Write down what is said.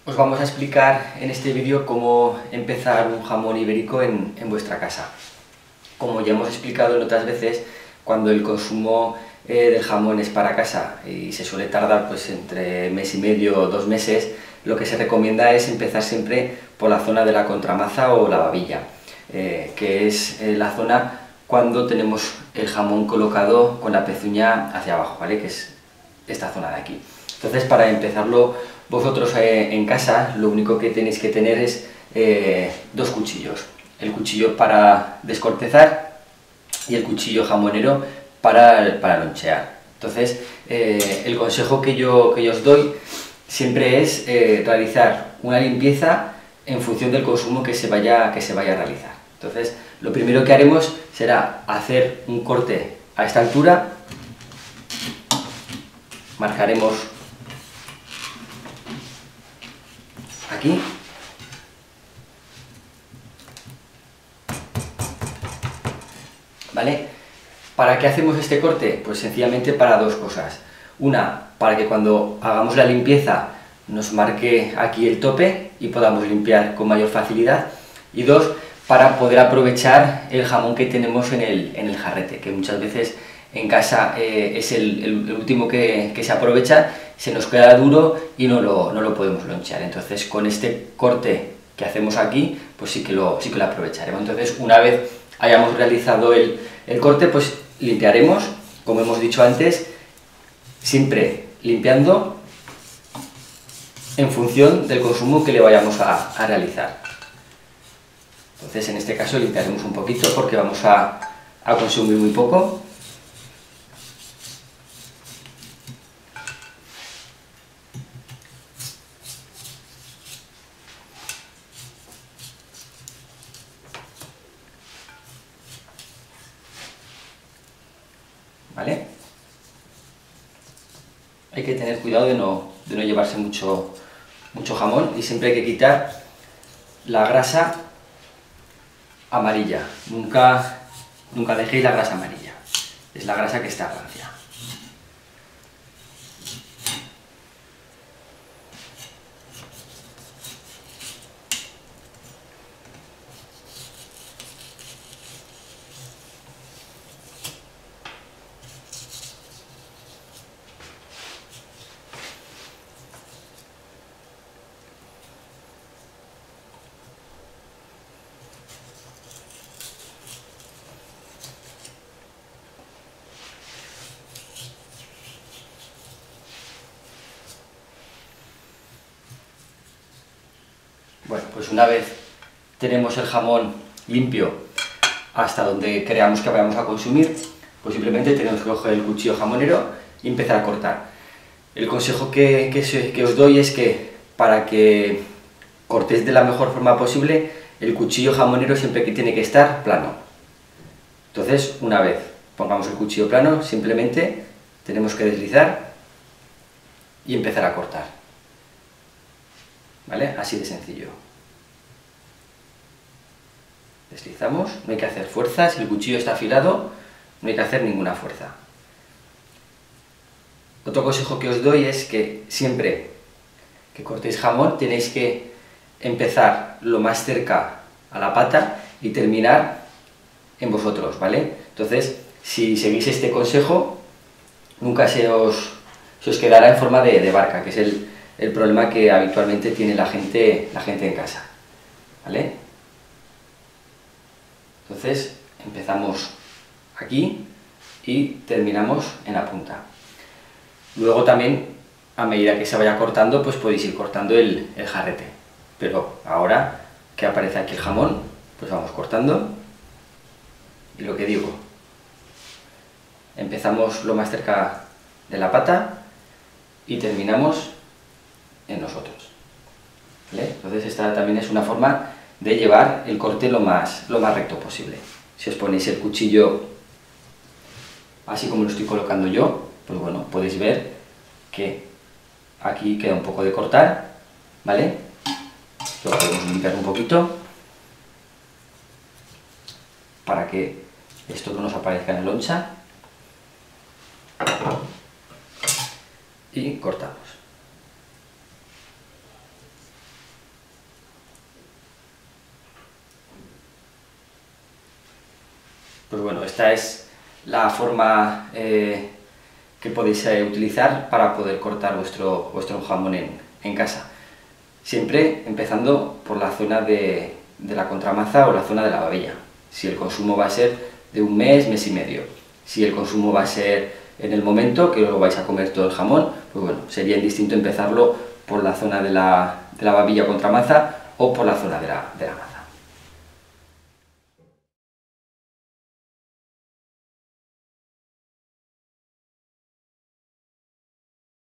Os vamos a explicar en este vídeo cómo empezar un jamón ibérico en vuestra casa. Como ya hemos explicado en otras veces, cuando el consumo del jamón es para casa y se suele tardar pues entre mes y medio o 2 meses, lo que se recomienda es empezar siempre por la zona de la contramaza o la babilla, que es la zona cuando tenemos el jamón colocado con la pezuña hacia abajo, ¿vale? Que es esta zona de aquí. Entonces, para empezarlo vosotros en casa, lo único que tenéis que tener es 2 cuchillos. El cuchillo para descortezar y el cuchillo jamonero para lonchear. Entonces, el consejo que yo os doy siempre es realizar una limpieza en función del consumo que se vaya a realizar. Entonces, lo primero que haremos será hacer un corte a esta altura. Marcaremos aquí. ¿Vale? ¿Para qué hacemos este corte? Pues sencillamente para 2 cosas. Una, para que cuando hagamos la limpieza nos marque aquí el tope y podamos limpiar con mayor facilidad. Y 2, para poder aprovechar el jamón que tenemos en el jarrete, que muchas veces en casa es el último que se aprovecha, se nos queda duro y no lo podemos lonchear. Entonces, con este corte que hacemos aquí, pues sí que lo aprovecharemos. Entonces, una vez hayamos realizado el corte, pues limpiaremos, como hemos dicho antes, siempre limpiando en función del consumo que le vayamos a realizar. Entonces, en este caso limpiaremos un poquito porque vamos a consumir muy poco. ¿Vale? Hay que tener cuidado de no llevarse mucho jamón y siempre hay que quitar la grasa amarilla. Nunca dejéis la grasa amarilla. Es la grasa que está rancia. Bueno, pues una vez tenemos el jamón limpio hasta donde creamos que vayamos a consumir, pues simplemente tenemos que coger el cuchillo jamonero y empezar a cortar. El consejo que os doy es que para que cortéis de la mejor forma posible, el cuchillo jamonero siempre que tiene que estar plano. Entonces, una vez pongamos el cuchillo plano, simplemente tenemos que deslizar y empezar a cortar. ¿Vale? Así de sencillo. Deslizamos, no hay que hacer fuerza, si el cuchillo está afilado, no hay que hacer ninguna fuerza. Otro consejo que os doy es que siempre que cortéis jamón tenéis que empezar lo más cerca a la pata y terminar en vosotros, ¿vale? Entonces, si seguís este consejo, nunca se os quedará en forma de barca, que es el problema que habitualmente tiene la gente en casa, ¿vale? Entonces, empezamos aquí y terminamos en la punta. Luego también, a medida que se vaya cortando, pues podéis ir cortando el jarrete. Pero ahora que aparece aquí el jamón, pues vamos cortando. Y lo que digo, empezamos lo más cerca de la pata y terminamos en nosotros, ¿vale? Entonces esta también es una forma de llevar el corte lo más recto posible. Si os ponéis el cuchillo así como lo estoy colocando yo, pues bueno, podéis ver que aquí queda un poco de cortar, ¿vale? Lo podemos limpiar un poquito para que esto no nos aparezca en la loncha y cortamos. Pues bueno, esta es la forma que podéis utilizar para poder cortar vuestro jamón en casa. Siempre empezando por la zona de la contramaza o la zona de la babilla. Si el consumo va a ser de un mes, mes y medio. Si el consumo va a ser en el momento que lo vais a comer todo el jamón, pues bueno, sería indistinto empezarlo por la zona de la babilla o contramaza o por la zona de la maza.